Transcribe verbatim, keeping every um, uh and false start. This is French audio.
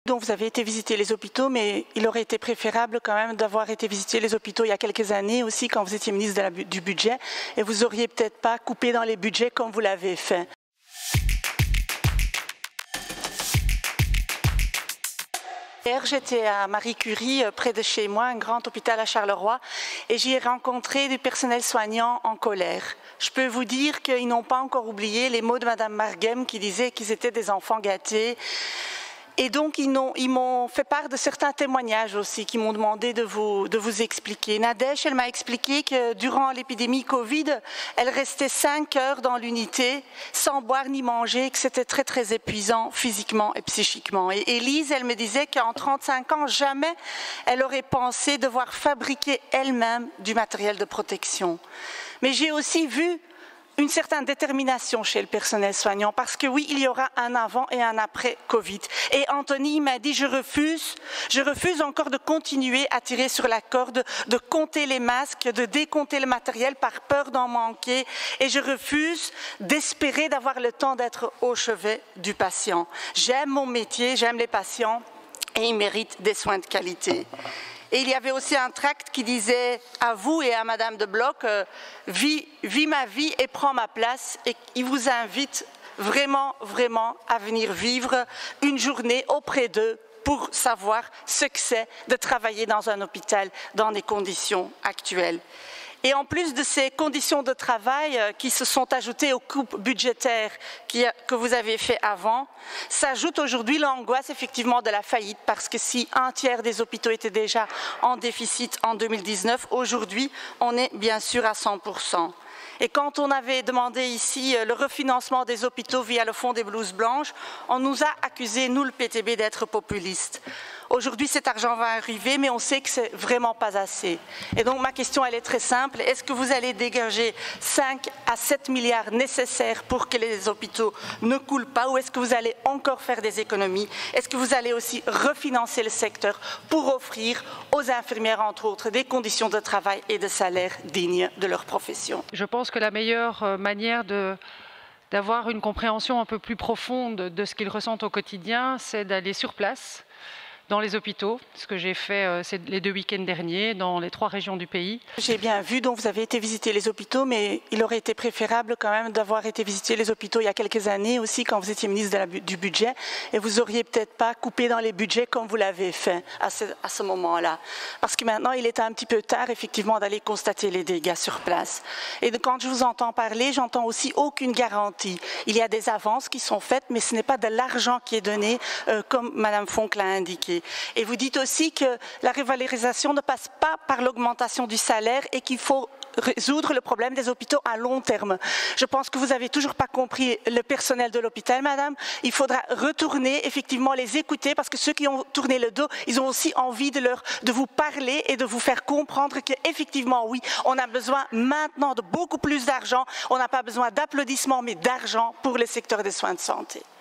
Donc vous avez été visiter les hôpitaux, mais il aurait été préférable quand même d'avoir été visiter les hôpitaux il y a quelques années aussi, quand vous étiez ministre de la, du budget, et vous auriez peut-être pas coupé dans les budgets comme vous l'avez fait. Hier, j'étais à Marie Curie, près de chez moi, un grand hôpital à Charleroi, et j'y ai rencontré du personnel soignant en colère. Je peux vous dire qu'ils n'ont pas encore oublié les mots de Madame Marghem qui disait qu'ils étaient des enfants gâtés. Et donc, ils m'ont fait part de certains témoignages aussi, qui m'ont demandé de vous, de vous expliquer. Nadège, elle m'a expliqué que durant l'épidémie Covid, elle restait cinq heures dans l'unité, sans boire ni manger, que c'était très très épuisant physiquement et psychiquement. Et Élise, elle me disait qu'en trente-cinq ans, jamais elle aurait pensé devoir fabriquer elle-même du matériel de protection. Mais j'ai aussi vu une certaine détermination chez le personnel soignant, parce que oui, il y aura un avant et un après Covid. Et Anthony m'a dit, je refuse, je refuse encore de continuer à tirer sur la corde, de compter les masques, de décompter le matériel par peur d'en manquer, et je refuse d'espérer d'avoir le temps d'être au chevet du patient. J'aime mon métier, j'aime les patients, et ils méritent des soins de qualité. Et il y avait aussi un tract qui disait à vous et à Madame de Bloch, euh, vis, vis ma vie et prends ma place. Et il vous invite vraiment, vraiment à venir vivre une journée auprès d'eux pour savoir ce que c'est de travailler dans un hôpital dans les conditions actuelles. Et en plus de ces conditions de travail qui se sont ajoutées aux coupes budgétaires qui, que vous avez fait avant, s'ajoute aujourd'hui l'angoisse effectivement de la faillite, parce que si un tiers des hôpitaux étaient déjà en déficit en deux mille dix-neuf, aujourd'hui on est bien sûr à cent pour cent. Et quand on avait demandé ici le refinancement des hôpitaux via le fonds des blouses blanches, on nous a accusé, nous le P T B, d'être populistes. Aujourd'hui, cet argent va arriver, mais on sait que c'est vraiment pas assez. Et donc ma question, elle est très simple. Est-ce que vous allez dégager cinq à sept milliards nécessaires pour que les hôpitaux ne coulent pas, ou est-ce que vous allez encore faire des économies? Est-ce que vous allez aussi refinancer le secteur pour offrir aux infirmières, entre autres, des conditions de travail et de salaire dignes de leur profession? Je pense que la meilleure manière de d'avoir une compréhension un peu plus profonde de ce qu'ils ressentent au quotidien, c'est d'aller sur place, dans les hôpitaux, ce que j'ai fait euh, les deux week-ends derniers, dans les trois régions du pays. J'ai bien vu, donc vous avez été visiter les hôpitaux, mais il aurait été préférable quand même d'avoir été visiter les hôpitaux il y a quelques années aussi, quand vous étiez ministre de la, du budget, et vous auriez peut-être pas coupé dans les budgets comme vous l'avez fait à ce, à ce moment-là. Parce que maintenant, il est un petit peu tard, effectivement, d'aller constater les dégâts sur place. Et quand je vous entends parler, j'entends aussi aucune garantie. Il y a des avances qui sont faites, mais ce n'est pas de l'argent qui est donné, euh, comme Madame Fonck l'a indiqué. Et vous dites aussi que la revalorisation ne passe pas par l'augmentation du salaire et qu'il faut résoudre le problème des hôpitaux à long terme. Je pense que vous n'avez toujours pas compris le personnel de l'hôpital, madame. Il faudra retourner, effectivement, les écouter, parce que ceux qui ont tourné le dos, ils ont aussi envie de, leur, de vous parler et de vous faire comprendre qu'effectivement, oui, on a besoin maintenant de beaucoup plus d'argent. On n'a pas besoin d'applaudissements, mais d'argent pour le secteur des soins de santé.